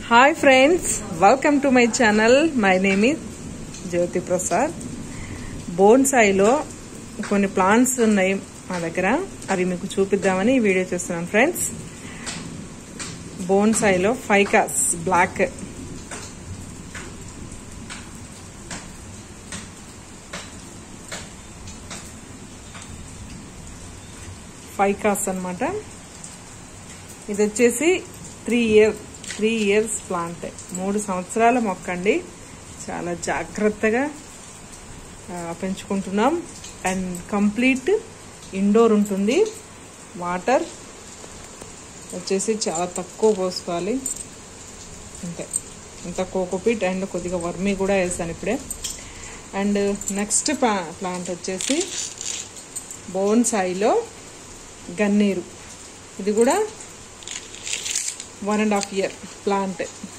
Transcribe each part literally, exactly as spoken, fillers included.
Hi friends, welcome to my channel. My name is Jyoti Prasad. Bonsai lo కొన్ని plants ఉన్నాయి మా దగ్గర, అవి మీకు చూపిద్దామని ఈ వీడియో చేస్తున్నాను ఫ్రెండ్స్. బోన్సాయి లో ఫైకాస్ బ్లాక్ ఫైకాస్ అన్నమాట. ఇది వచ్చేసి three year three years plant, మూడు సంవత్సరాల మొక్క అండి. చాలా జాగ్రత్తగా పెంచుకుంటున్నాం. అండ్ కంప్లీట్ ఇండోర్ ఉంటుంది. వాటర్ వచ్చేసి చాలా తక్కువ పోసుకోవాలి, అంతే. ఇంత కోకోపీట్ అండ్ కొద్దిగా వర్మీ కూడా వేస్తాను ఇప్పుడే. అండ్ నెక్స్ట్ ప్లాంట్ వచ్చేసి బోన్సాయిలో గన్నేరు. ఇది కూడా one and half year plant.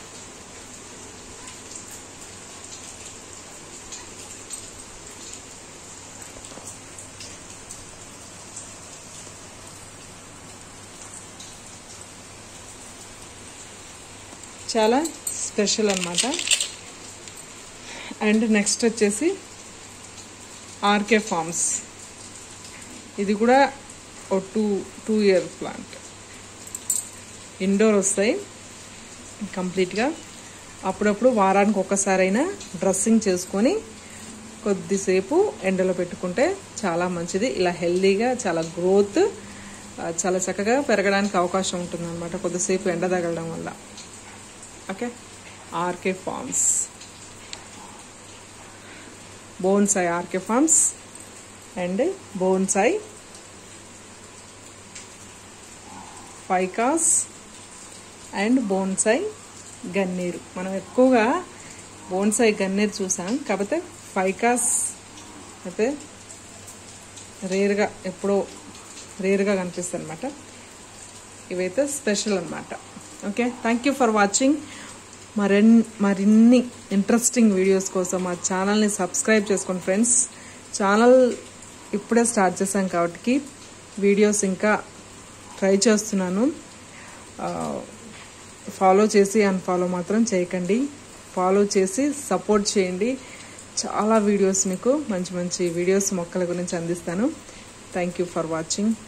చాలా స్పెషల్ అన్నమాట. అండ్ నెక్స్ట్ వచ్చేసి ఆర్కే ఫార్మ్స్. ఇది కూడా ఓ two two year plant. Indoor వస్తాయి కంప్లీట్గా. అప్పుడప్పుడు వారానికి ఒక్కసారైనా డ్రెస్సింగ్ చేసుకొని కొద్దిసేపు ఎండలో పెట్టుకుంటే చాలా మంచిది. ఇలా హెల్దీగా చాలా గ్రోత్ చాలా చక్కగా పెరగడానికి అవకాశం ఉంటుంది అనమాట, కొద్దిసేపు ఎండ తగలడం వల్ల. Okay, RK farms bonsai, RK farms and bonsai ficus and bonsai గన్నేరు. మనం ఎక్కువగా బోన్సాయి గన్నేరు చూసాం, కాకపోతే ఫైకాస్ అయితే రేర్గా, ఎప్పుడో రేర్గా కనిపిస్తుంది అనమాట. ఇవైతే స్పెషల్ అనమాట. Okay, thank you for watching. మరిన్ మరిన్ని ఇంట్రెస్టింగ్ వీడియోస్ కోసం మా ఛానల్ని సబ్స్క్రైబ్ చేసుకోండి ఫ్రెండ్స్. ఛానల్ ఇప్పుడే స్టార్ట్ చేశాం కాబట్టి వీడియోస్ ఇంకా ట్రై చేస్తున్నాను. ఫాలో చేసి అన్ఫాలో మాత్రం చేయకండి. ఫాలో చేసి సపోర్ట్ చేయండి. చాలా వీడియోస్ మీకు మంచి మంచి వీడియోస్ మొక్కల గురించి అందిస్తాను. Thank you for watching.